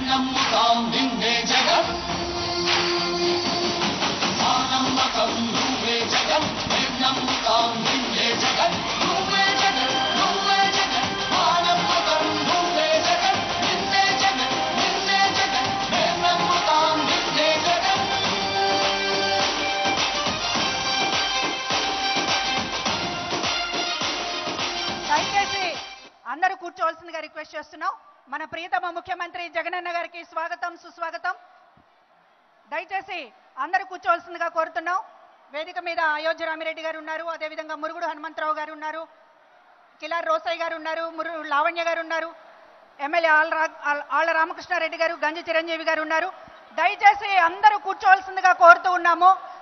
నమ్ముతాం నిన్నే జగన్ మా నమ్మకం నువ్వే జగన్ మేం నమ్ముతాం నిన్నే జగన్ నువ్వే జగన్ నువ్వే జగన్ మా నమ్మకం నువ్వే జగన్ నిన్నే జగన్ నిన్నే జగన్ మేం నమ్ముతాం నిన్నే జగన్ దయచేసి అందరూ కూర్చోవాల్సిందిగా రిక్వెస్ట్ చేస్తున్నాం. మన ప్రియతమ ముఖ్యమంత్రి జగనన్న గారికి స్వాగతం సుస్వాగతం. దయచేసి అందరూ కూర్చోవాల్సిందిగా కోరుతున్నాం. వేదిక మీద అయోధ్య రామిరెడ్డి గారు ఉన్నారు, అదేవిధంగా మురుగుడు హనుమంతరావు గారు ఉన్నారు, కిలార్ రోసయ్య గారు ఉన్నారు, లావణ్య గారు ఉన్నారు, ఎమ్మెల్యే ఆళ్ల రామకృష్ణారెడ్డి గారు, గంజి చిరంజీవి గారు ఉన్నారు. దయచేసి అందరూ కూర్చోవాల్సిందిగా కోరుతూ ఉన్నాము.